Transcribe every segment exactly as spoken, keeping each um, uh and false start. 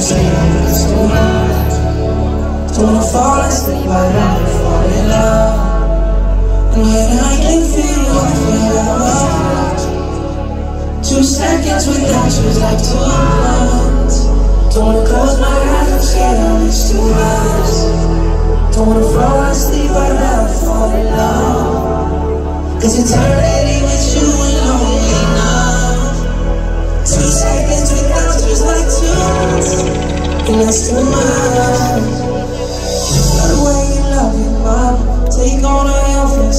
saying it's too much. Don't wanna fall asleep right now and fall in love. And when I can feel you, I feel like two seconds without you is like two months. Don't wanna close my eyes, I'm scared I'll miss too much. Don't wanna fall asleep right now and fall in love. Cause eternity with you alone enough. Two seconds without you is like two months. And that's too much. Love the way you love me, mom. Take on all your friends.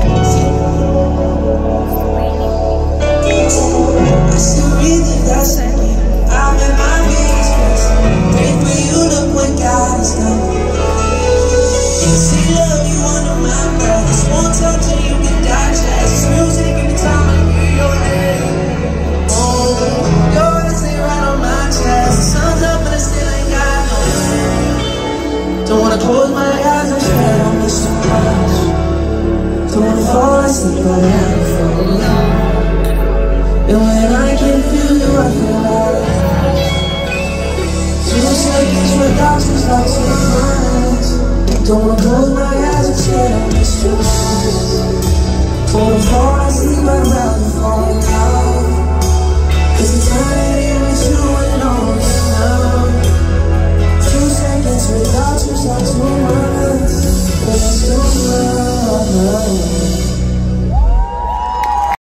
I still breathe in that second. I'm in my biggest stress. Pray for you, look what God has done. See love you under my breath. Just one touch and you can digest. It's music every time I hear your name. Oh, your words lay right on my chest. The sun's up and I still ain't got no rain. Don't wanna close my eyes, I'm scared I'll miss too much. Don't wanna fall asleep right now and fall in love. And when I can feel you, I feel like two seconds without you's like two months. Don't wanna close my eyes, I'm scared I'll miss too much. Don't wanna fall asleep right now and fall in love.